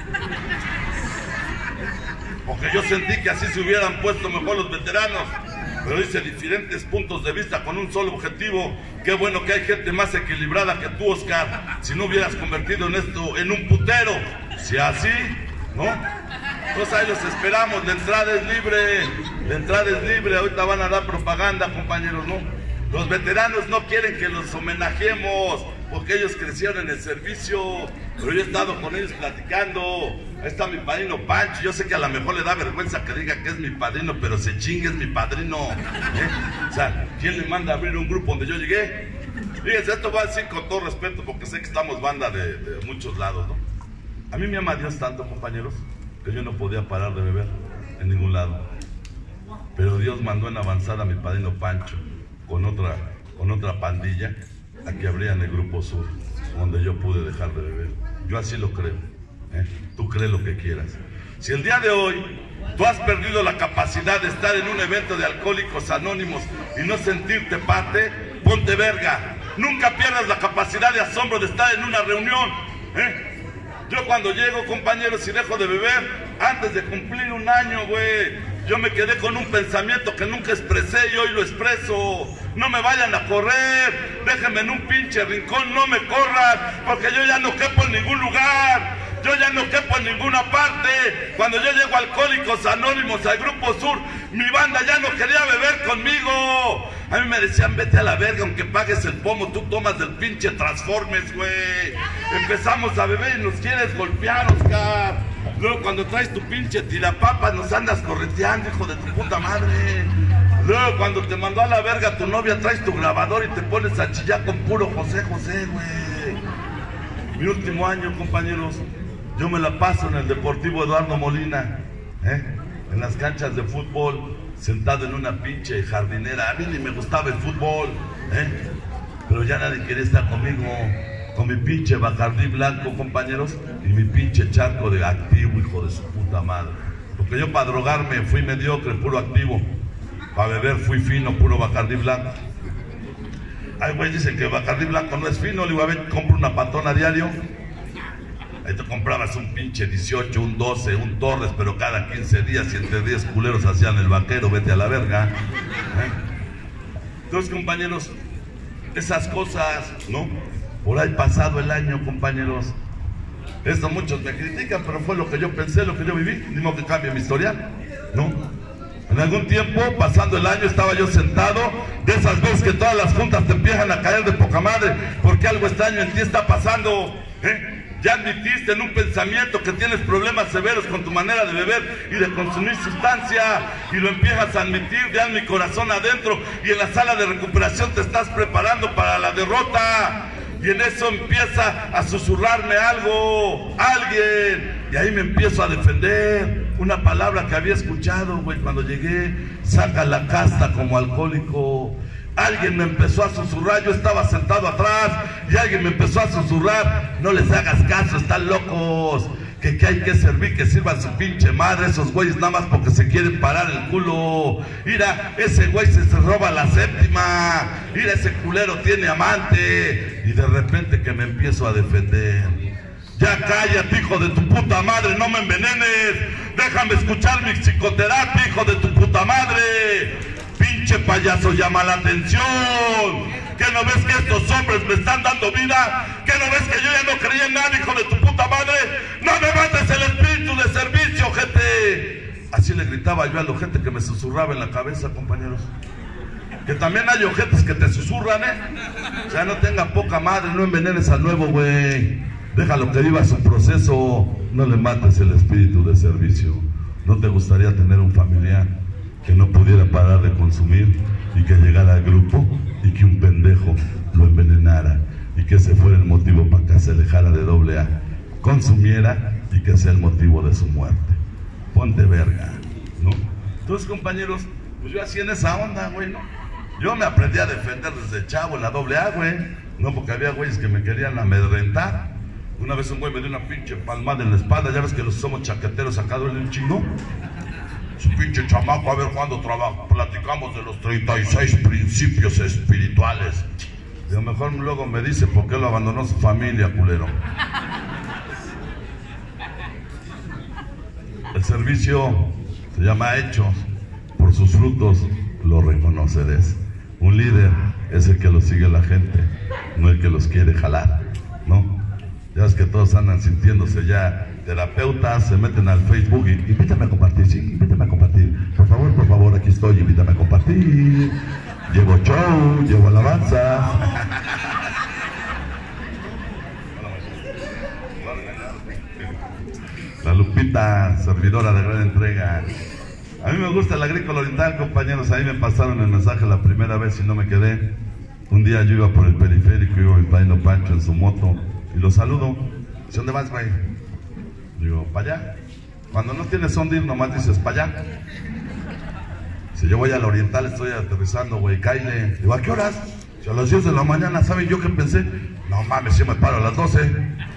Porque yo sentí que así se hubieran puesto mejor los veteranos. Pero hice diferentes puntos de vista con un solo objetivo. Qué bueno que hay gente más equilibrada que tú, Oscar. Si no hubieras convertido en esto en un putero. Si así, ¿no? Entonces ahí los esperamos. La entrada es libre. La entrada es libre. Ahorita van a dar propaganda, compañeros, ¿no? Los veteranos no quieren que los homenajemos porque ellos crecieron en el servicio. Pero yo he estado con ellos platicando. Ahí está mi padrino Pancho. Yo sé que a lo mejor le da vergüenza que diga que es mi padrino, pero se chingue, es mi padrino, O sea, ¿quién le manda a abrir un grupo donde yo llegué? Fíjense, esto va a decir con todo respeto, porque sé que estamos banda de muchos lados, ¿no? A mí me ama Dios tanto, compañeros, que yo no podía parar de beber en ningún lado. Pero Dios mandó en avanzada a mi padrino Pancho con otra pandilla a que abrían el Grupo Sur, donde yo pude dejar de beber. Yo así lo creo. Tú crees lo que quieras. Si el día de hoy tú has perdido la capacidad de estar en un evento de Alcohólicos Anónimos y no sentirte parte, ponte verga. Nunca pierdas la capacidad de asombro de estar en una reunión. Yo cuando llego, compañeros, y dejo de beber, antes de cumplir un año, güey, yo me quedé con un pensamiento que nunca expresé y hoy lo expreso. No me vayan a correr, déjenme en un pinche rincón, no me corran, porque yo ya no quepo en ningún lugar. Yo ya no quepo en ninguna parte. Cuando yo llego a Alcohólicos Anónimos, al Grupo Sur, mi banda ya no quería beber conmigo. A mí me decían, vete a la verga, aunque pagues el pomo, tú tomas del pinche Transformers, güey. Empezamos a beber y nos quieres golpear, Oscar. Luego cuando traes tu pinche tirapapa nos andas correteando, hijo de tu puta madre. Luego cuando te mandó a la verga tu novia, traes tu grabador y te pones a chillar con puro José José, güey. Mi último año, compañeros, yo me la paso en el Deportivo Eduardo Molina, en las canchas de fútbol, sentado en una pinche jardinera. A mí ni me gustaba el fútbol, pero ya nadie quería estar conmigo, con mi pinche Bacardí blanco, compañeros, y mi pinche charco de activo, hijo de su puta madre. Porque yo para drogarme fui mediocre, puro activo. Para beber fui fino, puro Bacardí blanco. Ay, güey, dicen que Bacardí blanco no es fino. Le digo, a ver, compro una patona a diario. Ahí te comprabas un pinche 18, un 12, un Torres, pero cada 15 días y entre 10 culeros hacían el vaquero, vete a la verga. Entonces, compañeros, esas cosas, ¿no? Por ahí pasado el año, compañeros. Esto muchos me critican, pero fue lo que yo pensé, lo que yo viví. Ni modo que cambie mi historial, ¿no? En algún tiempo, pasando el año, estaba yo sentado, de esas veces que todas las juntas te empiezan a caer de poca madre, porque algo extraño en ti está pasando, Ya admitiste en un pensamiento que tienes problemas severos con tu manera de beber y de consumir sustancia, y lo empiezas a admitir ya en mi corazón adentro, y en la sala de recuperación te estás preparando para la derrota, y en eso empieza a susurrarme algo, alguien, y ahí me empiezo a defender. Una palabra que había escuchado, güey, cuando llegué: saca la casta como alcohólico. Alguien me empezó a susurrar, yo estaba sentado atrás, y alguien me empezó a susurrar: no les hagas caso, están locos, que hay que servir, que sirvan su pinche madre, esos güeyes nada más porque se quieren parar el culo. Mira, ese güey se roba la séptima, mira, ese culero tiene amante. Y de repente que me empiezo a defender: ya cállate, hijo de tu puta madre, no me envenenes, Déjame escuchar mi psicoterapia, hijo de tu puta madre. Pinche payaso, llama la atención. ¿Qué no ves que estos hombres me están dando vida? ¿Qué no ves que yo ya no creía en nada, hijo de tu puta madre? ¡No me mates el espíritu de servicio, gente! Así le gritaba yo al ojete que me susurraba en la cabeza, compañeros. Que también hay ojetes que te susurran, O sea, no tenga poca madre, no envenenes al nuevo, güey. Déjalo que viva su proceso. No le mates el espíritu de servicio. ¿No te gustaría tener un familiar que no pudiera parar de consumir y que llegara al grupo y que un pendejo lo envenenara y que ese fuera el motivo para que se alejara de AA, consumiera y que sea el motivo de su muerte? Ponte verga, ¿no? Entonces, compañeros, pues yo así en esa onda, güey, ¿no? Yo me aprendí a defender desde chavo en la AA, güey, no, porque había güeyes que me querían amedrentar. Una vez un güey me dio una pinche palmada en la espalda. Ya ves que los somos chaqueteros, acá duele un chingo. Su pinche chamaco, a ver cuándo platicamos de los 36 principios espirituales. Y a lo mejor luego me dice por qué lo abandonó su familia, culero. El servicio se llama hechos, por sus frutos los reconoceréis. Un líder es el que lo sigue la gente, no el que los quiere jalar, ¿no? Ya ves que todos andan sintiéndose ya terapeutas, se meten al Facebook y invítame a compartir, sí, invítame a compartir. Por favor, aquí estoy, invítame a compartir. Llevo show, llevo alabanza. La Lupita, servidora de gran entrega. A mí me gusta el agrícola oriental, compañeros. Ahí me pasaron el mensaje la primera vez y no me quedé. Un día yo iba por el periférico, iba mi padrino Pancho en su moto y lo saludo. Dice, ¿dónde vas, güey? Digo, para allá. Cuando no tienes dónde ir, nomás dices, para allá. Si yo voy al oriental, estoy aterrizando, güey, cáile. Digo, ¿a qué horas? Si a las 10 de la mañana, ¿saben yo qué pensé? No mames, yo me paro a las 12.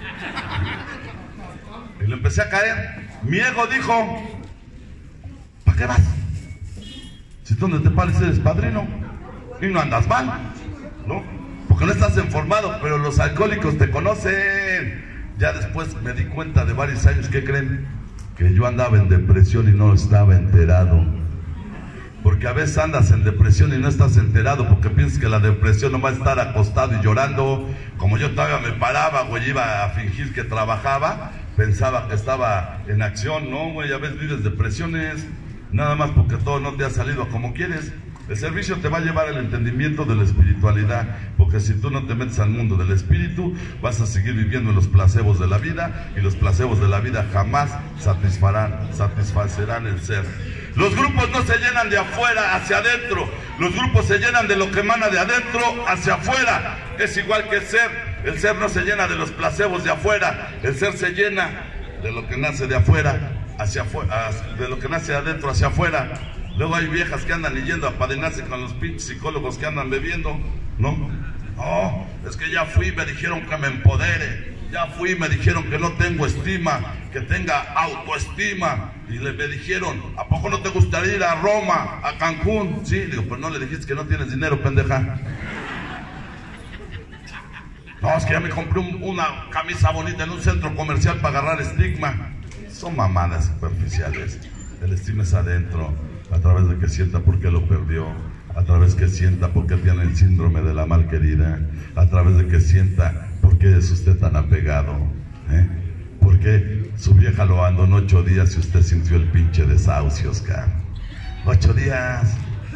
Y le empecé a caer. Mi ego dijo, ¿para qué vas? Si tú donde te pares eres padrino y no andas mal, ¿no? Porque no estás informado, pero los alcohólicos te conocen. Ya después me di cuenta de varios años, ¿qué creen? Que yo andaba en depresión y no estaba enterado. Porque a veces andas en depresión y no estás enterado porque piensas que la depresión no va a estar acostado y llorando. Como yo todavía me paraba, güey, iba a fingir que trabajaba, pensaba que estaba en acción. No, güey, a veces vives depresiones, nada más porque todo no te ha salido como quieres. El servicio te va a llevar al entendimiento de la espiritualidad, porque si tú no te metes al mundo del espíritu, vas a seguir viviendo en los placebos de la vida, y los placebos de la vida jamás satisfacerán el ser. Los grupos no se llenan de afuera hacia adentro, los grupos se llenan de lo que emana de adentro hacia afuera. Es igual que el ser no se llena de los placebos de afuera, el ser se llena de lo que nace de afuera hacia afuera, de lo que nace de adentro hacia afuera. Luego hay viejas que andan yendo a apadrinarse con los pinches psicólogos que andan bebiendo, ¿no? No, es que ya fui, me dijeron que me empodere, ya fui, me dijeron que no tengo estima, que tenga autoestima, y me dijeron, ¿a poco no te gustaría ir a Roma, a Cancún? Sí, digo, pues no le dijiste que no tienes dinero, pendeja. No, es que ya me compré una camisa bonita en un centro comercial para agarrar estigma. Son mamadas superficiales. El estigma es adentro, a través de que sienta por qué lo perdió, a través de que sienta por qué tiene el síndrome de la malquerida, a través de que sienta por qué es usted tan apegado, por qué su vieja lo abandonó 8 días y usted sintió el pinche desahucio, Oscar. 8 días,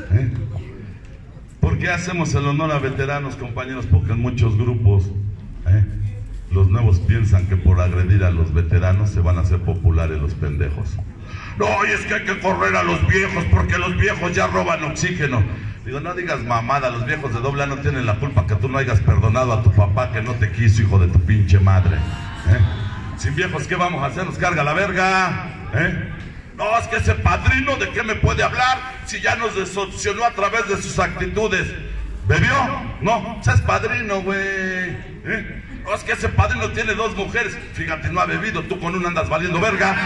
¿Por qué hacemos el honor a veteranos, compañeros? Porque en muchos grupos, los nuevos piensan que por agredir a los veteranos se van a hacer populares los pendejos. No, y es que hay que correr a los viejos porque los viejos ya roban oxígeno. Digo, no digas mamada, los viejos de AA no tienen la culpa que tú no hayas perdonado a tu papá que no te quiso, hijo de tu pinche madre. Sin viejos, ¿qué vamos a hacer? Nos carga la verga. No, es que ese padrino, ¿de qué me puede hablar si ya nos decepcionó a través de sus actitudes? ¿Bebió? No, es padrino, güey. No, es que ese padrino tiene 2 mujeres. Fíjate, no ha bebido, tú con una andas valiendo verga.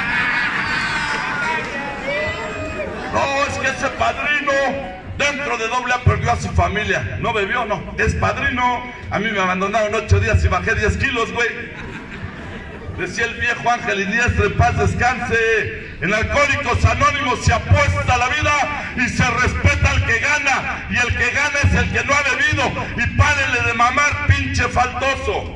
No, es que ese padrino dentro de AA perdió a su familia. ¿No bebió? No, es padrino. A mí me abandonaron 8 días y bajé 10 kilos, güey. Decía el viejo Ángel Iniestra, en paz descanse. En Alcohólicos Anónimos se apuesta la vida y se respeta al que gana, y el que gana es el que no ha bebido, y párenle de mamar, pinche faltoso.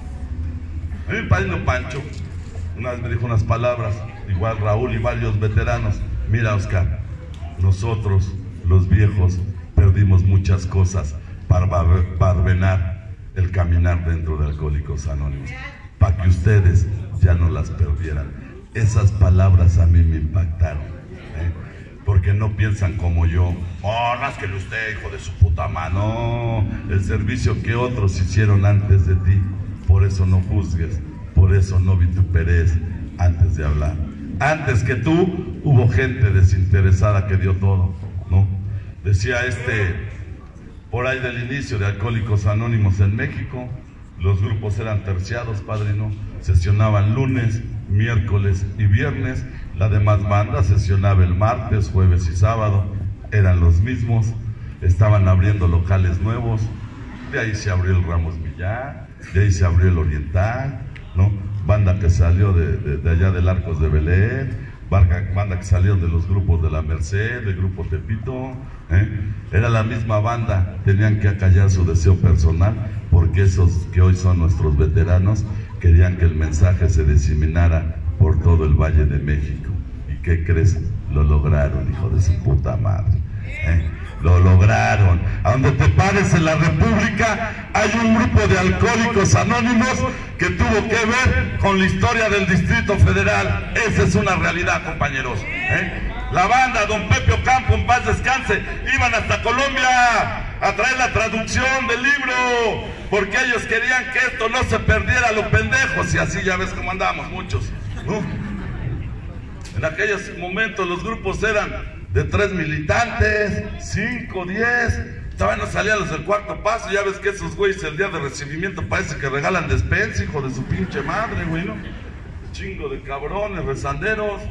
A mí mi padrino Pancho una vez me dijo unas palabras, igual Raúl y varios veteranos: mira, Oscar, nosotros los viejos perdimos muchas cosas para barbenar el caminar dentro de Alcohólicos Anónimos, para que ustedes ya no las perdieran. Esas palabras a mí me impactaron, porque no piensan como yo. Oh, no es que usted, hijo de su puta mano. No, el servicio que otros hicieron antes de ti. Por eso no juzgues, por eso no vituperes antes de hablar. Antes que tú hubo gente desinteresada que dio todo, ¿no? Decía por ahí del inicio de Alcohólicos Anónimos en México, los grupos eran terciados, padrino. Sesionaban lunes, miércoles y viernes. La demás banda sesionaba el martes, jueves y sábado. Eran los mismos. Estaban abriendo locales nuevos. De ahí se abrió el Ramos Millán, de ahí se abrió el Oriental, ¿no? Banda que salió de allá del Arcos de Belén, banda que salió de los grupos de la Merced, del grupo Tepito, Era la misma banda. Tenían que acallar su deseo personal, porque esos que hoy son nuestros veteranos querían que el mensaje se diseminara por todo el Valle de México. ¿Y qué crees? Lo lograron, hijo de su puta madre, Lo lograron. A donde te pares en la República hay un grupo de Alcohólicos Anónimos que tuvo que ver con la historia del Distrito Federal. Esa es una realidad, compañeros. La banda, don Pepe Ocampo, en paz descanse, iban hasta Colombia a traer la traducción del libro, porque ellos querían que esto no se perdiera a los pendejos, y así ya ves cómo andamos muchos, ¿no? En aquellos momentos los grupos eran de 3 militantes, 5, 10. Todavía no salían los del cuarto paso. Ya ves que esos güeyes el día de recibimiento parece que regalan despensa, hijo de su pinche madre, güey, ¿no? Chingo de cabrones, rezanderos.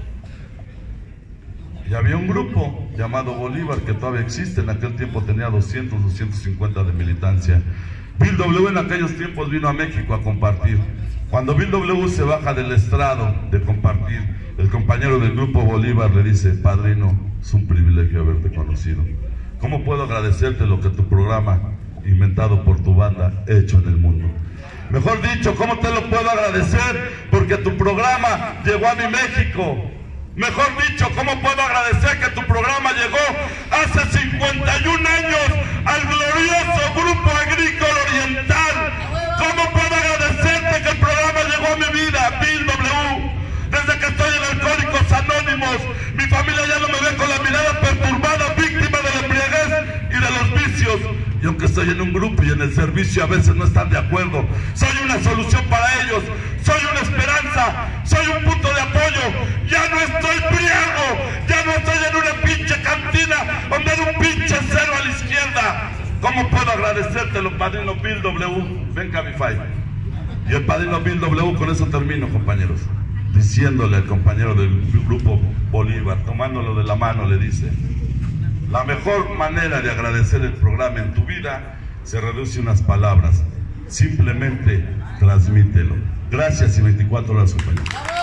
Y había un grupo llamado Bolívar, que todavía existe. En aquel tiempo tenía 200, 250 de militancia. Bill W en aquellos tiempos vino a México a compartir. Cuando Bill W se baja del estrado de compartir, el compañero del grupo Bolívar le dice: padrino, es un privilegio haberte conocido. ¿Cómo puedo agradecerte lo que tu programa, inventado por tu banda, ha hecho en el mundo? Mejor dicho, ¿cómo te lo puedo agradecer? Porque tu programa llegó a mi México. Mejor dicho, ¿cómo puedo agradecer que tu programa llegó hace 51 años al glorioso Grupo Agrícola Oriental? ¿Cómo puedo agradecerte que el programa llegó a mi vida, Bill W? Desde que estoy en Alcohólicos Anónimos, mi familia ya no me ve con la mirada perturbada, víctima de la embriaguez y de los vicios. Y aunque estoy en un grupo y en el servicio a veces no están de acuerdo, soy una solución para ellos, soy una esperanza, soy un punto de apoyo. Ya no estoy briago, ya no estoy en una pinche cantina donde hay un pinche cero a la izquierda. ¿Cómo puedo agradecértelo, padrino Bill W? Ven, Cabify. Y el padrino Bill W, con eso termino, compañeros, diciéndole al compañero del grupo Bolívar, tomándolo de la mano, le dice: la mejor manera de agradecer el programa en tu vida se reduce a unas palabras. Simplemente transmítelo. Gracias y 24 horas, compañeros.